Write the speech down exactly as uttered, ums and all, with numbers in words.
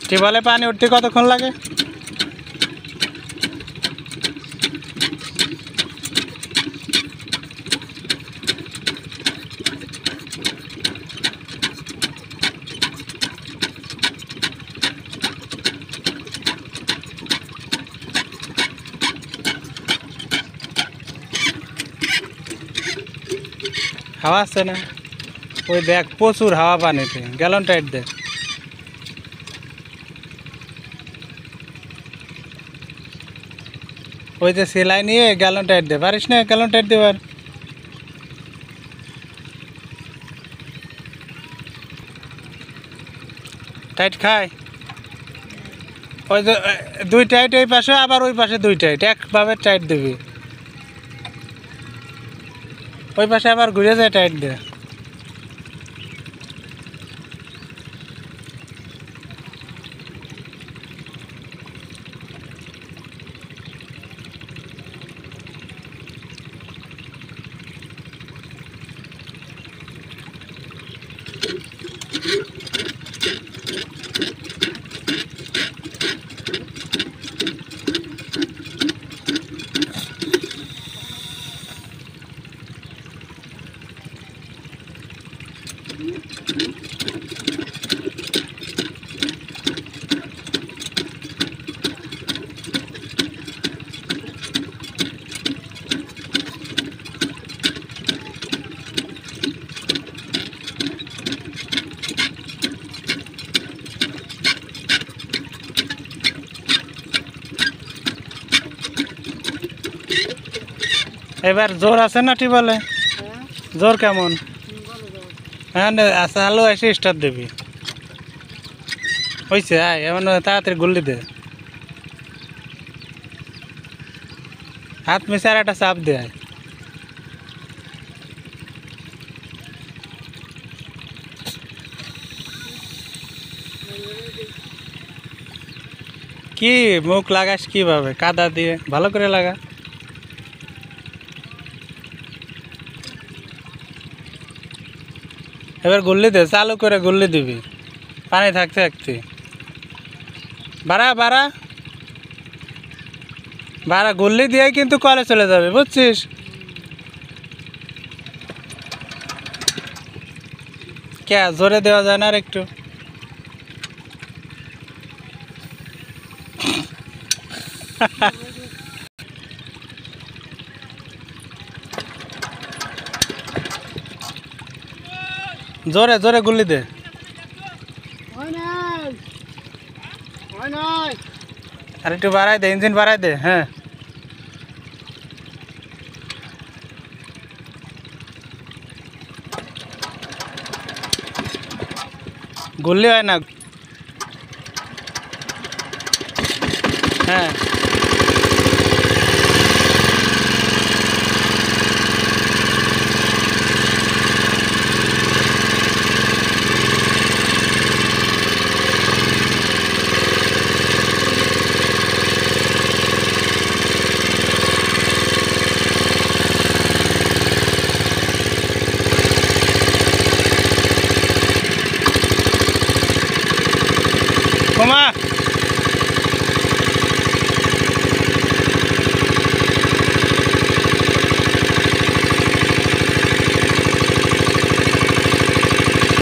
টিউবওয়েলে পানি উঠতে কতক্ষণ লাগে? হাওয়া আছে না? ওই দেখ প্রচুর হাওয়া পানিতে, গ্যালন টাইট দেখ। ওই যে সেলাই নিয়ে গ্যালন টাইট দে, পারিস না গ্যালন টাইট দেবার? টাইট খায় ওই যে দুই টাইট এই পাশে, আবার ওই পাশে দুই টাইট, একভাবে টাইট দিবি। ওই পাশে আবার ঘুরে যায়, টাইট দে। এবার জোর আছে না টিউবওয়েলে? জোর কেমন? হ্যাঁ আচ্ছা, আলু এসে স্টার্ট দিবি। হয়েছে, আয় এমন তাড়াতাড়ি গুল্লি দে, হাত মিশে আর একটা চাপ দে। কি মুখ লাগাস কিভাবে? কাদা দিয়ে ভালো করে লাগা। এবার গুল্লি দে, চালু করে গুল্লি দিবি পানি থাকতে থাকতে। বাড়া বাড়া বাড়া, গুল্লি দিয়ে কিন্তু কলে চলে যাবে, বুঝছিস? কে জোরে দেওয়া যায় না আর একটু? জোরে জোরে গুল্লি দে। আর একটু বাড়াই দে, ইঞ্জিন বাড়াই দে। হ্যাঁ গুল্লি হয় না। হ্যাঁ